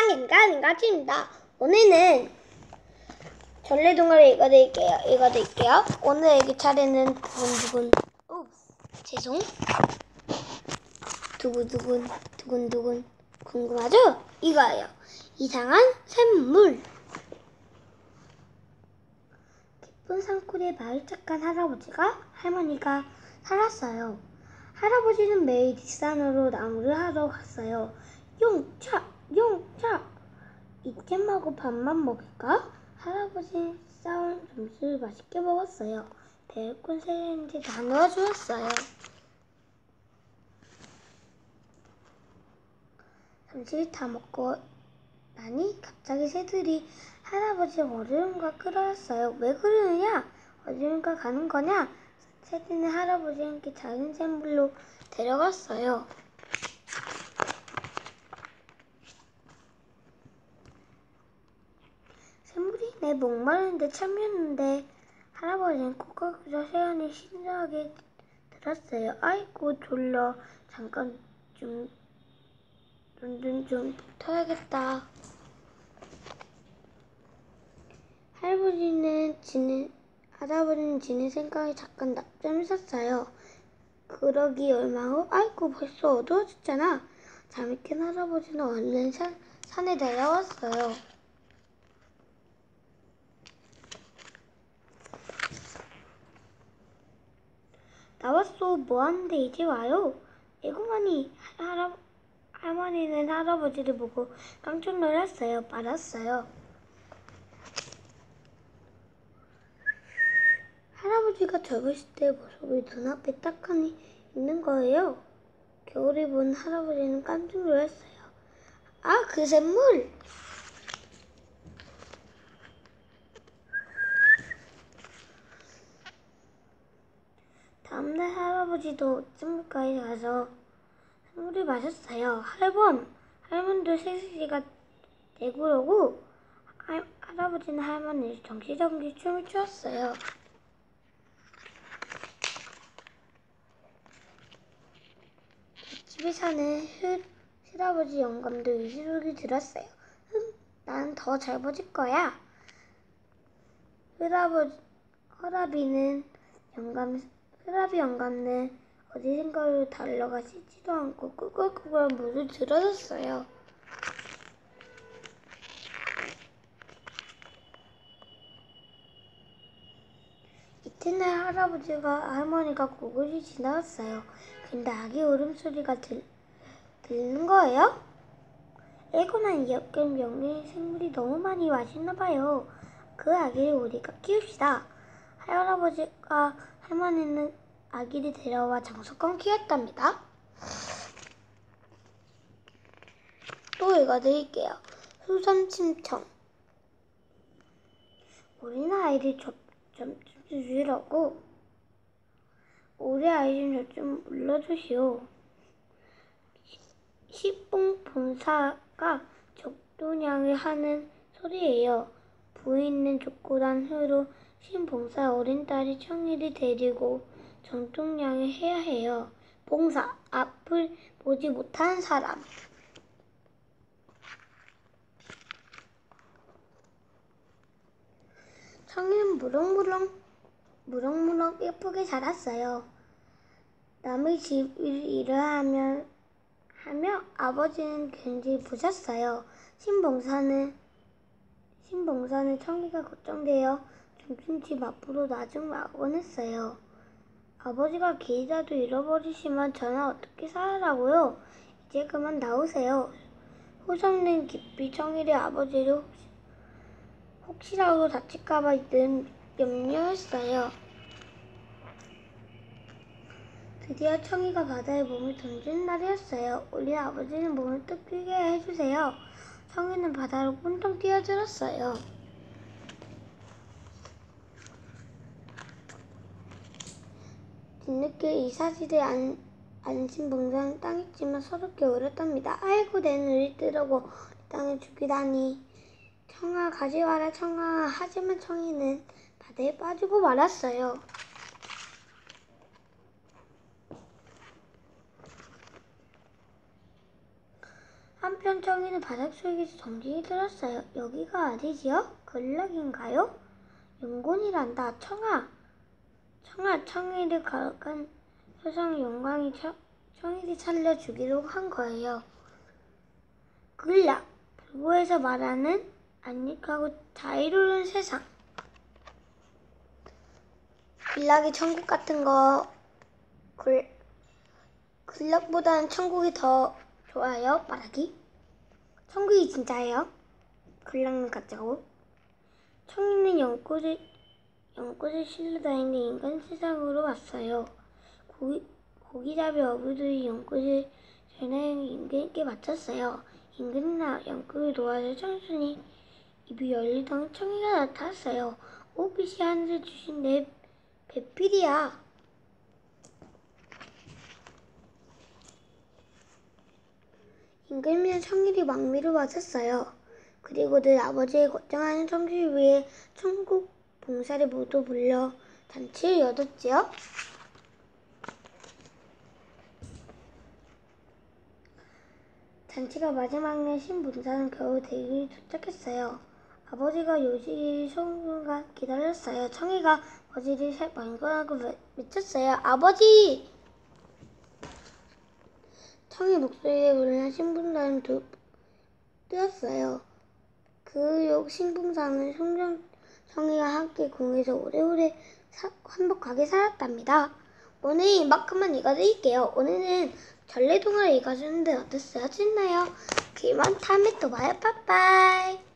닌가진입니다. 오늘은 전래동화를 읽어드릴게요. 오늘 읽을 차례는 두근두근. 죄송. 두근두근 궁금하죠? 이거예요. 이상한 샘물. 깊은 산골에 마을 착한 할아버지가 할머니가 살았어요. 할아버지는 매일 뒷산으로 나무를 하러 갔어요. 용차! 이쯤하고 밥만 먹을까? 할아버지는 싸온 점심을 맛있게 먹었어요. 베이컨 새인지 다 넣어주었어요. 점심을 다 먹고 나니 갑자기 새들이 할아버지 어디론가 끌어왔어요. 왜 그러느냐? 어디론가 가는 거냐? 새들은 할아버지와 함께 작은 샘물로 데려갔어요. 샘물이 내 목마르는데 참이었는데 할아버지는 코까그저 세연이 신나게 들었어요. 아이고 졸려. 잠깐 눈 좀 떠야겠다. 할아버지는 지는 생각에 잠깐 낮잠을 잤어요. 그러기 얼마 후 아이고 벌써 어두워졌잖아. 잠이 깬 할아버지는 얼른 산에 내려왔어요. 나왔소. 뭐하는데 이제 와요? 에고마니. 할머니는 할아버지를 보고 깜짝 놀랐어요. 말았어요. 할아버지가 젊으실 때 모습이 눈앞에 딱하니 있는 거예요. 겨울에 본 할아버지는 깜짝 놀랐어요. 아, 그 샘물! 다음날 할아버지도 샘물가에 가서 샘물을 마셨어요. 할머니도 새시가 내구르고 할아버지는 할머니를 정시정시 춤을 추었어요. 집에 사는 실아버지 영감도 이 소리 들었어요. 나는 더 젊어질 거야. 허라비 영감은 어디선가로 달려가시지도 않고 꿀꿀꿀 모두 들어섰어요. 이튿날 할머니가 고글이 지나갔어요. 근데 아기 울음소리가 들리는 거예요? 에고만 여긴 명의 생물이 너무 많이 와있나 봐요. 그 아기를 우리가 키웁시다. 할아버지가 할머니는 아기를 데려와 장수권 키웠답니다. 또 읽어드릴게요. 수선침청. 우리 아이를 좀 주시라고. 우리 아이 좀 물러주시오. 시뽕본사가 족도냥을 하는 소리예요. 부인은 족고란 후로 신봉사 어린딸이 청이를 데리고 정통냥을 해야 해요. 봉사, 앞을 보지 못하는 사람. 청이는 무럭무럭 예쁘게 자랐어요. 남의 집 일을 하며 아버지는 굉장히 부셨어요. 신봉사는 청이가 걱정되어 점점 집 앞으로 나가곤 했어요. 아버지가 길이라도 잃어버리시면 저는 어떻게 살아라고요? 이제 그만 나오세요. 호성는 깊이 청이를 아버지를 혹시라도 다칠까봐 늘 염려했어요. 드디어 청이가 바다에 몸을 던지는 날이었어요. 우리 아버지는 몸을 뚝 뛰게 해주세요. 청이는 바다로 꾼통 뛰어들었어요. 뒤늦게 이 사실에 안심봉사는 땅했지만 서럽게 울었답니다. 아이고 내 눈을 뜨르고 땅에 죽이다니. 청아 가지와라 청아. 하지만 청이는 바다에 빠지고 말았어요. 한편 청이는 바닷속에서 정신이 들었어요. 여기가 어디지요? 근락인가요? 용곤이란다. 청아, 청이를 가간 세상 영광이 청이를 살려주기로 한 거예요. 근락, 불교에서 말하는 안익하고 자유로운 세상. 근락이 천국 같은 거, 근락보다는 천국이 더 좋아요. 말하기. 천국이 진짜예요. 근락은 가짜고. 청이는 연꽃을 실러 다니는 인간 세상으로 왔어요. 고기잡이 어부들이 연꽃을 전하는 인간에게 바쳤어요. 인간은 연꽃을 놓아서 청순히 입이 열리던 청이가 나타났어요. 오, 빛이 하늘에 주신 내 배필이야. 임금이는 청이를 왕미로 맞았어요. 그리고 늘 아버지의 걱정하는 청주를 위해 천국 봉사를 모두 불러 잔치를 열었지요. 잔치가 마지막 날 신봉사는 겨우 대기에 도착했어요. 아버지가 요식을 소문과 기다렸어요. 청이가 아버지를 만건하고 외쳤어요. 아버지! 청이 목소리에 놀란 신봉사는 뜨었어요. 그 후 신봉사는 청이와 함께 궁에서 오래오래 행복하게 살았답니다. 오늘 이만큼만 읽어드릴게요. 오늘은 전래동화를 읽어주는데 어땠어요? 재밌나요? 그만 다음에 또 봐요. 빠빠이.